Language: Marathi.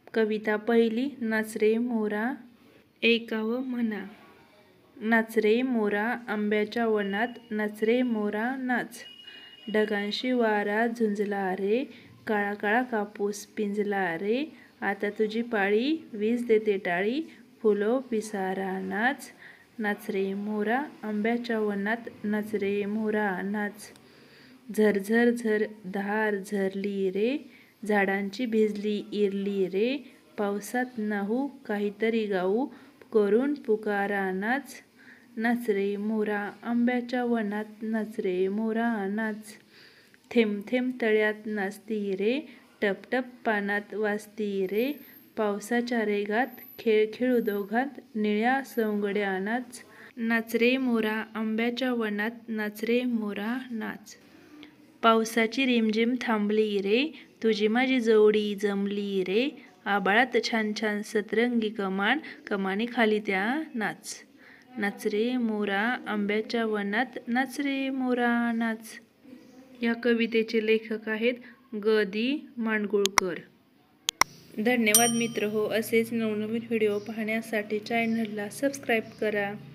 कविता पहिली. नाच रे मोरा. ऐकावं म्हणा. नाच रे मोरा आंब्याच्या वनात, नाच रे मोरा नाच. ढगांशी वारा झुंजला रे, काळा काळा कापूस पिंजला रे. आता तुझी पाळी, वीज देते टाळी, फुलो पिसारा नाच. नाच रे मोरा आंब्याच्या वनात, नाच रे मोरा नाच. झरझर झर धार झरली रे, झाडांची भिजली इरली रे. पावसात नाहू काहीतरी गाऊ, करून पुकारा नाच. नाच रे मोरा आंब्याच्या वनात, नाच रे मोरा नाच. थेंब थेंब तळ्यात नाचती रे, टपटप पानात वाजती रे. पावसाच्या रेगात खेळ खेळू दोघात, निळ्या सवंगड्या नाच. नाच रे मोरा आंब्याच्या वनात, नाच रे मोरा नाच. पावसाची रिमझिम थांबली रे, तुझी माझी जोडी जमली रे. आभाळात छान छान सतरंगी कमान, कमानीखाली त्या नाच. नाच रे मोरा आंब्याच्या वनात, नाच रे मोरा नाच. या कवितेचे लेखक आहेत ग. दी. माडगूळकर. धन्यवाद मित्रहो. असेच नवनवीन व्हिडिओ पाहण्यासाठी चॅनलला सबस्क्राईब करा.